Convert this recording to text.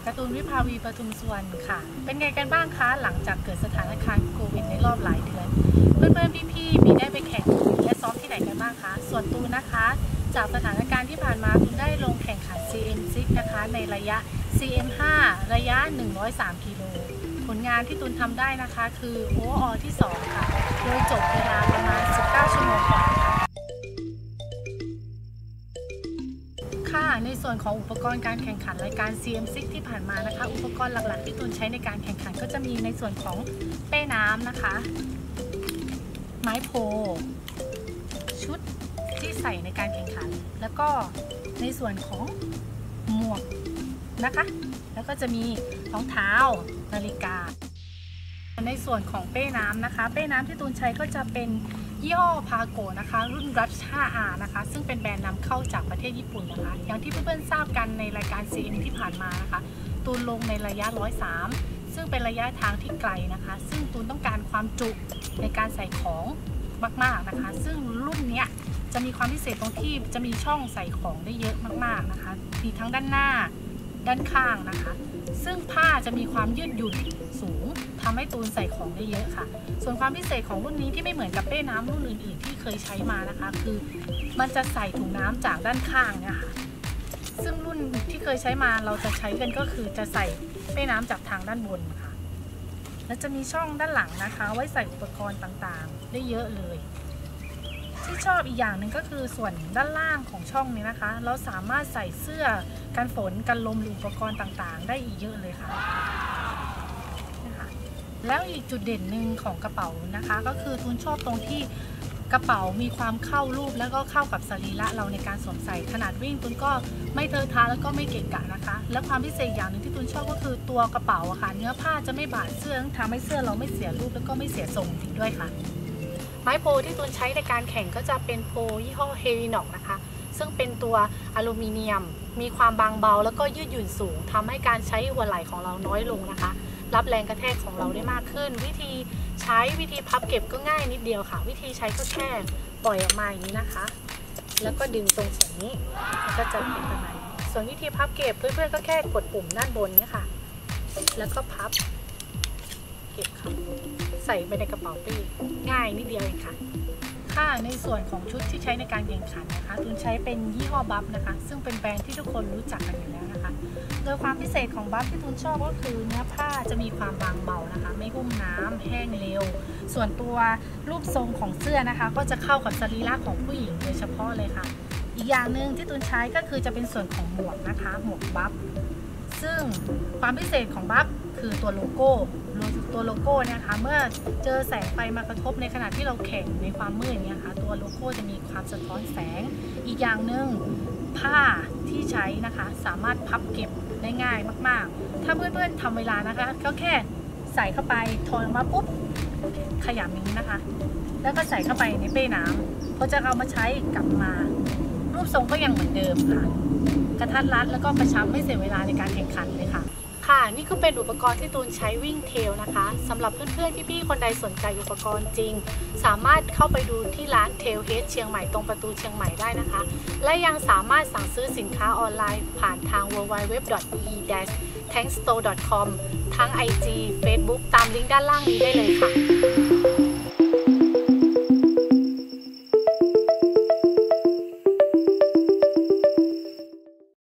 การ์ตูนวิภาวีปทุมสุวรรณค่ะเป็นไงกันบ้างคะหลังจากเกิดสถานการณ์โควิดในรอบหลายเดือนเพื่อนๆพี่ๆมีได้ไปแข่งและซ้อมที่ไหนกันบ้างคะส่วนตูนนะคะจากสถานการณ์ที่ผ่านมาตูนได้ลงแข่งขัน CM6 นะคะในระยะ CM5 ระยะ103กิโลผลงานที่ตูนทำได้นะคะคือโอเวอร์ออลที่2ค่ะโดยจบเวลาประมาณ19ชั่วโมงกว่าค่ะในส่วนของอุปกรณ์การแข่งขันรายการ CM6 ที่ผ่านมานะคะอุปกรณ์หลักๆที่ตูนใช้ในการแข่งขันก็จะมีในส่วนของเป้น้ำนะคะไม้โพชุดที่ใส่ในการแข่งขันแล้วก็ในส่วนของหมวกนะคะแล้วก็จะมีรองเท้านาฬิกาในส่วนของเป้น้ำนะคะเป้น้ำที่ตูนใช้ก็จะเป็นยี่ห้อพาโกนะคะรุ่น Rush 5R นะคะซึ่งเป็นแบรนด์นำเข้าจากประเทศญี่ปุ่นนะคะอย่างที่เพื่อนๆทราบกันในรายการ CM ที่ผ่านมานะคะตูนลงในระยะ103ซึ่งเป็นระยะทางที่ไกลนะคะซึ่งตูนต้องการความจุในการใส่ของมากๆนะคะซึ่งรุ่นนี้จะมีความพิเศษตรงที่จะมีช่องใส่ของได้เยอะมากๆนะคะมีทั้งด้านหน้าด้านข้างนะคะซึ่งผ้าจะมีความยืดหยุ่นสูงทำให้ตูนใส่ของได้เยอะค่ะส่วนความพิเศษของรุ่นนี้ที่ไม่เหมือนกับเป้น้ำรุ่นอื่นๆที่เคยใช้มานะคะคือมันจะใส่ถุงน้ำจากด้านข้างเนี่ยค่ะซึ่งรุ่นที่เคยใช้มาเราจะใช้กันก็คือจะใส่เป้น้ำจากทางด้านบนค่ะและจะมีช่องด้านหลังนะคะไว้ใส่อุปกรณ์ต่างๆได้เยอะเลยที่ชอบอีกอย่างหนึ่งก็คือส่วนด้านล่างของช่องนี้นะคะเราสามารถใส่เสื้อกันฝนกันลมหรืออุปกรณ์ต่างๆได้อีกเยอะเลยค่ะแล้วอีกจุดเด่นหนึ่งของกระเป๋านะคะก็คือตูนชอบตรงที่กระเป๋ามีความเข้ารูปแล้วก็เข้ากับสรีระเราในการสวมใส่ขนาดวิ่งตูนก็ไม่เทอะทะแล้วก็ไม่เกะกะนะคะและความพิเศษอย่างหนึ่งที่ตูนชอบก็คือตัวกระเป๋าค่ะเนื้อผ้าจะไม่บาดเสื้อทำให้เสื้อเราไม่เสียรูปแล้วก็ไม่เสียทรงจริงด้วยค่ะไม้โพที่ตูนใช้ในการแข่งก็จะเป็นโพยี่ห้อเฮริน็อกนะคะซึ่งเป็นตัวอลูมิเนียมมีความบางเบาแล้วก็ยืดหยุ่นสูงทำให้การใช้หัวไหล่ของเราน้อยลงนะคะรับแรงกระแทกของเราได้มากขึ้นวิธีใช้วิธีพับเก็บก็ง่ายนิดเดียวค่ะวิธีใช้ก็แค่ปล่อยออกมาอย่างนี้นะคะแล้วก็ดึงตรงส่วนนี้ก็จะเป็นประมาณนี้ส่วนวิธีพับเก็บเพื่อนๆก็แค่กดปุ่มด้านบนนี้ค่ะแล้วก็พับเก็บค่ะใส่ไปในกระเป๋าเป้ง่ายนิดเดียวเองค่ะในส่วนของชุดที่ใช้ในการแข่งขันนะคะตูนใช้เป็นยี่ห้อบัฟนะคะซึ่งเป็นแบรนด์ที่ทุกคนรู้จักกันอยู่แล้วนะคะโดยความพิเศษของบัฟที่ตูนชอบก็คือเนื้อผ้าจะมีความบางเบานะคะไม่หุ้มน้ำแห้งเร็วส่วนตัวรูปทรงของเสื้อนะคะก็จะเข้ากับสรีระของผู้หญิงโดยเฉพาะเลยค่ะอีกอย่างหนึ่งที่ตูนใช้ก็คือจะเป็นส่วนของหมวกนะคะหมวกบัฟซึ่งความพิเศษของบัฟคือตัวโลโก้เนี่ยค่ะเมื่อเจอแสงไฟมากระทบในขณะที่เราแข่งในความมืดเนี่ยค่ะตัวโลโก้จะมีความสะท้อนแสงอีกอย่างหนึ่งผ้าที่ใช้นะคะสามารถพับเก็บได้ง่ายมากๆถ้าเพื่อนๆทำเวลานะคะก็แค่ใส่เข้าไปถอดออกมาปุ๊บขยำอย่างนี้นะคะแล้วก็ใส่เข้าไปในเป้น้ำพอจะเอามาใช้กลับมารูปทรงก็ยังเหมือนเดิมค่ะกระทัดรัดแล้วก็กระชับไม่เสียเวลาในการแข่งขันเลยค่ะนี่ก็เป็นอุปกรณ์ที่ตูนใช้วิ่งเทรลนะคะสำหรับเพื่อนๆพี่ๆคนใดสนใจอุปกรณ์จริงสามารถเข้าไปดูที่ร้าน Trailhead เชียงใหม่ตรงประตูเชียงใหม่ได้นะคะและยังสามารถสั่งซื้อสินค้าออนไลน์ผ่านทาง www.e-tankstore.com ทั้ง IG Facebook ตามลิงก์ด้านล่างนี้ได้เลยค่ะ